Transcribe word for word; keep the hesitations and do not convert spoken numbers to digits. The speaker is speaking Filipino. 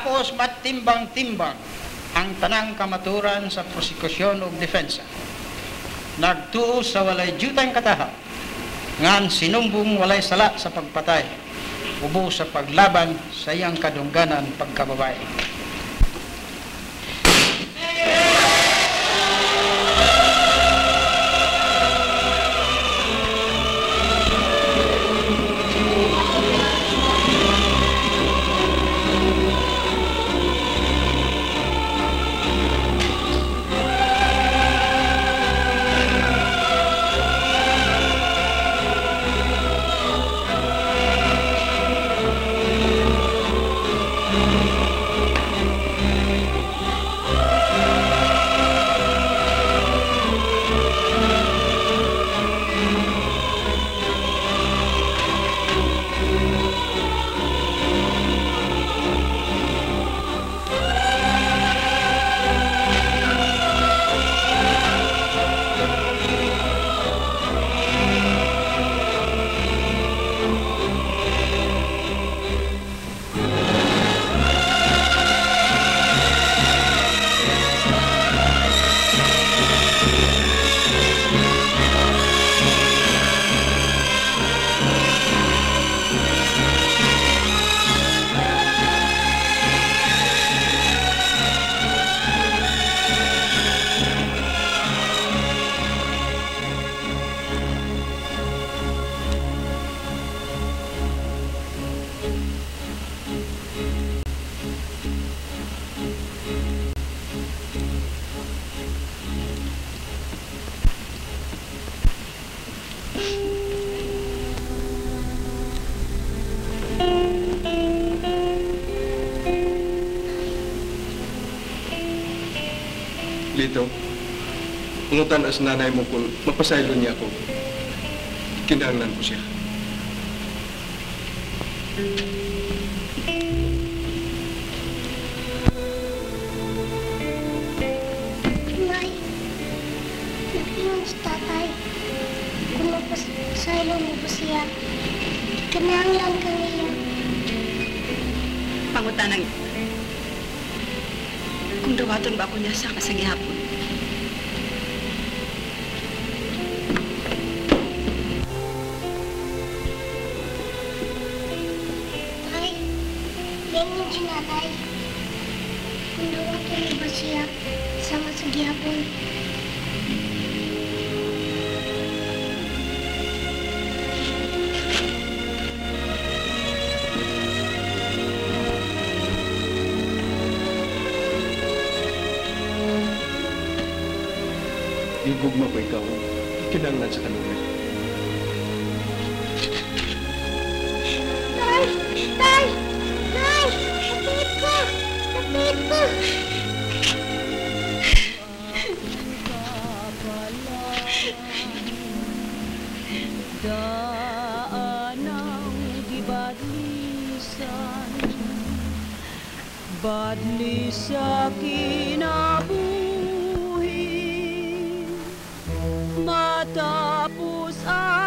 Tapos matimbang-timbang ang tanang kamaturan sa prosekusyon ug defensa. Nagtuo sa walay jutang kataha, ngan sinumbong walay sala sa pagpatay, ubo sa paglaban sa iyang kadungganan pagkababae. Lito, ungutan as nanay mo kung mapasaylo niya ako. Kinahanglan ko siya. Nay, nakiyon si tatay. Kung mapasaylo mo po siya, kinahanglan ka niya. Pangutanang, kung dawaton ba ako niya sa kasagihapon? Tay, ganyan si nanay. Kung dawaton mo ba siya sa kasagihapon? Igugma ko ikaw, kinahanglan sa kanunay. Tay! Tay! Tay! Sakit ko! Sakit ko! Daanang gibadlisan, badli sa kinabuhi, matapos ang